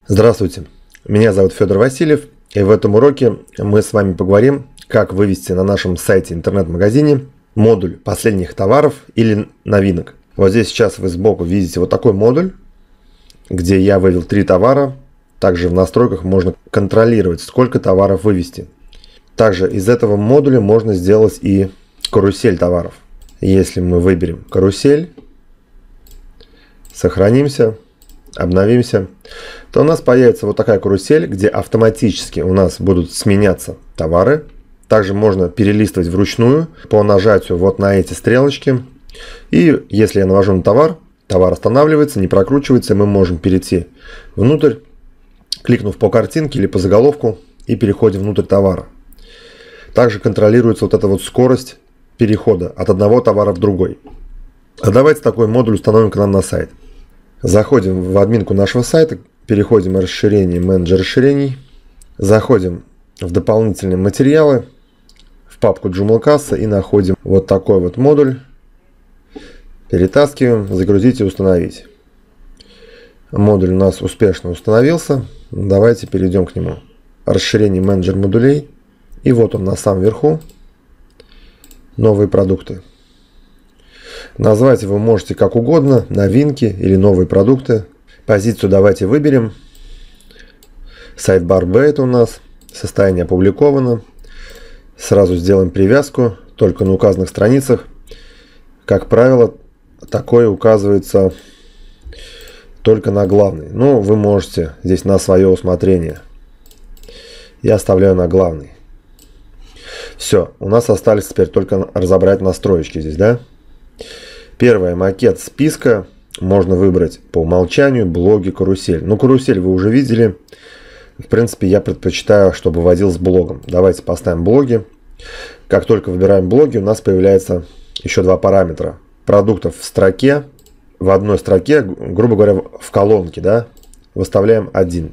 Здравствуйте, меня зовут Федор Васильев, и в этом уроке мы с вами поговорим, как вывести на нашем сайте интернет-магазине модуль последних товаров или новинок. Вот здесь сейчас вы сбоку видите вот такой модуль, где я вывел 3 товара. Также в настройках можно контролировать, сколько товаров вывести. Также из этого модуля можно сделать и карусель товаров. Если мы выберем карусель, сохранимся, обновимся, то у нас появится вот такая карусель, где автоматически у нас будут сменяться товары. Также можно перелистывать вручную по нажатию вот на эти стрелочки. И если я навожу на товар, товар останавливается, не прокручивается, мы можем перейти внутрь, кликнув по картинке или по заголовку, и переходим внутрь товара. Также контролируется вот эта вот скорость перехода от одного товара в другой. А давайте такой модуль установим к нам на сайт. Заходим в админку нашего сайта, переходим в расширение, менеджер расширений, заходим в дополнительные материалы, в папку Joomla касса и находим вот такой вот модуль, перетаскиваем, загрузить и установить. Модуль у нас успешно установился, давайте перейдем к нему. Расширение, менеджер модулей, и вот он на самом верху, новые продукты. Назвать его можете как угодно, новинки или новые продукты. Позицию давайте выберем. Sidebar B это у нас, состояние опубликовано. Сразу сделаем привязку только на указанных страницах. Как правило, такое указывается только на главный. Но вы можете здесь на свое усмотрение. Я оставляю на главный. Все, у нас остались теперь только разобрать настроечки здесь, да? Первое, макет списка. Можно выбрать по умолчанию блоги, карусель. Ну, карусель вы уже видели. В принципе, я предпочитаю, чтобы вводил с блогом. Давайте поставим блоги. Как только выбираем блоги, у нас появляется еще 2 параметра. Продуктов в строке. В одной строке, грубо говоря, в колонке, да, выставляем 1.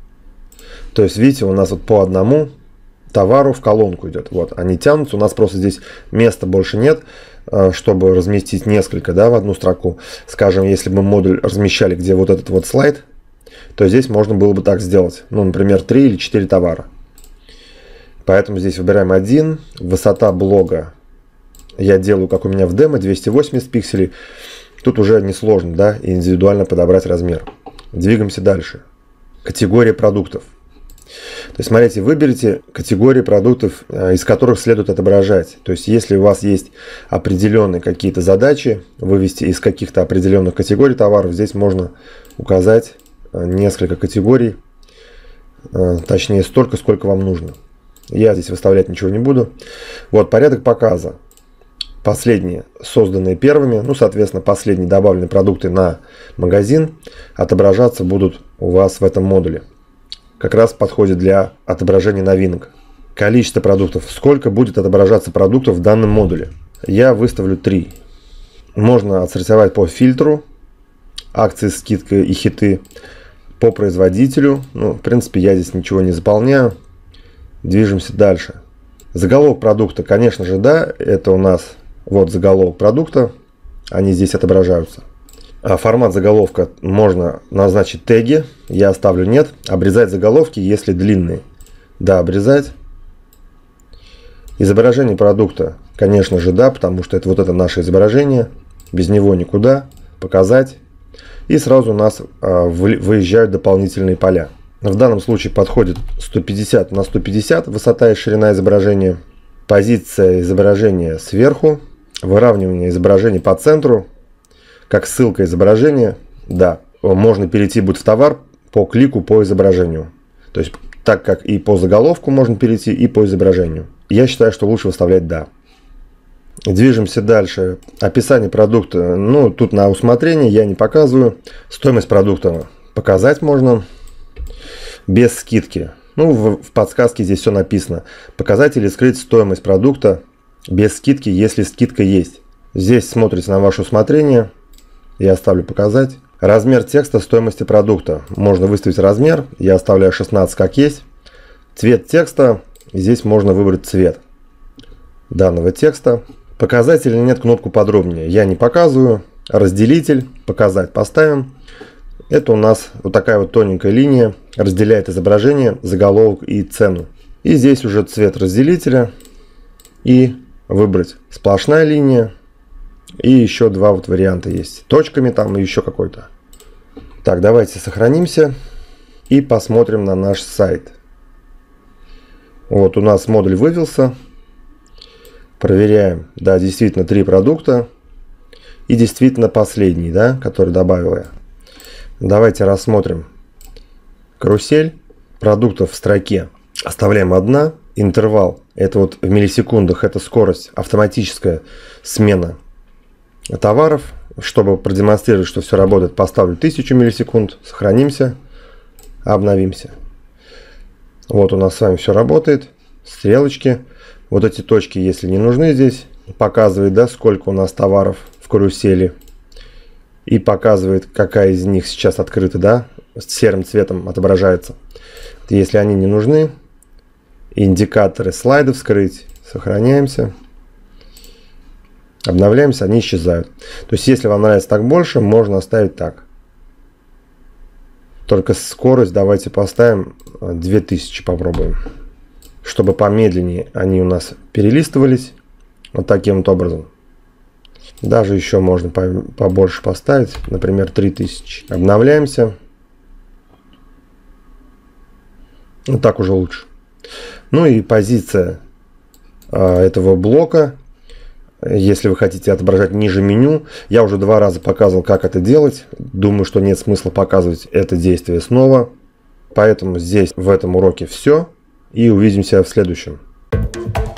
То есть, видите, у нас вот по одному товару в колонку идет. Вот, они тянутся. У нас просто здесь места больше нет, чтобы разместить несколько, да, в одну строку. Скажем, если бы мы модуль размещали, где вот этот вот слайд, то здесь можно было бы так сделать. Ну, например, 3 или 4 товара. Поэтому здесь выбираем 1. Высота блога я делаю, как у меня в демо, 280 пикселей. Тут уже несложно, да, индивидуально подобрать размер. Двигаемся дальше. Категория продуктов. То есть, смотрите, выберите категории продуктов, из которых следует отображать. То есть, если у вас есть определенные какие-то задачи, вывести из каких-то определенных категорий товаров, здесь можно указать несколько категорий, точнее, столько, сколько вам нужно. Я здесь выставлять ничего не буду. Вот, порядок показа. Последние созданные первыми, ну, соответственно, последние добавленные продукты на магазин отображаться будут у вас в этом модуле. Как раз подходит для отображения новинок. Количество продуктов. Сколько будет отображаться продуктов в данном модуле? Я выставлю 3. Можно отсортировать по фильтру, акции, скидка и хиты, по производителю. Ну, в принципе, я здесь ничего не заполняю. Движемся дальше. Заголовок продукта, конечно же, да, это у нас вот заголовок продукта. Они здесь отображаются. Формат заголовка можно назначить теги. Я оставлю нет. Обрезать заголовки, если длинные. Да, обрезать. Изображение продукта, конечно же, да, потому что это вот это наше изображение. Без него никуда. Показать. И сразу у нас выезжают дополнительные поля. В данном случае подходит 150 на 150 высота и ширина изображения. Позиция изображения сверху. Выравнивание изображения по центру. Как ссылка изображения, да, можно перейти будет в товар по клику по изображению. То есть, так как и по заголовку можно перейти, и по изображению. Я считаю, что лучше выставлять «да». Движемся дальше. Описание продукта, ну, тут на усмотрение, я не показываю. Стоимость продукта показать можно без скидки. Ну, в подсказке здесь все написано. Показать или скрыть стоимость продукта без скидки, если скидка есть. Здесь смотрите на ваше усмотрение. Я оставлю показать. Размер текста стоимости продукта. Можно выставить размер. Я оставляю 16 как есть. Цвет текста. Здесь можно выбрать цвет данного текста. Показать или нет кнопку подробнее. Я не показываю. Разделитель. Показать поставим. Это у нас вот такая вот тоненькая линия разделяет изображение, заголовок и цену. И здесь уже цвет разделителя. И выбрать сплошная линия. И еще два вот варианта есть. Точками там и еще какой-то. Так, давайте сохранимся. И посмотрим на наш сайт. Вот у нас модуль вывелся. Проверяем. Да, действительно 3 продукта. И действительно последний, да, который добавил я. Давайте рассмотрим карусель продуктов в строке. Оставляем 1. Интервал. Это вот в миллисекундах. Это скорость. Автоматическая смена товаров. Чтобы продемонстрировать, что все работает, поставлю 1000 миллисекунд. Сохранимся. Обновимся. Вот у нас с вами все работает. Стрелочки. Вот эти точки, если не нужны здесь, показывает, да, сколько у нас товаров в карусели. И показывает, какая из них сейчас открыта, да, с серым цветом отображается. Если они не нужны, индикаторы слайдов скрыть, сохраняемся, обновляемся, они исчезают. То есть, если вам нравится так больше, можно оставить так. Только скорость давайте поставим 2000, попробуем. Чтобы помедленнее они у нас перелистывались. Вот таким вот образом. Даже еще можно побольше поставить, например, 3000. Обновляемся. Вот так уже лучше. Ну и позиция этого блока, если вы хотите отображать ниже меню. Я уже 2 раза показывал, как это делать. Думаю, что нет смысла показывать это действие снова. Поэтому здесь в этом уроке все. И увидимся в следующем.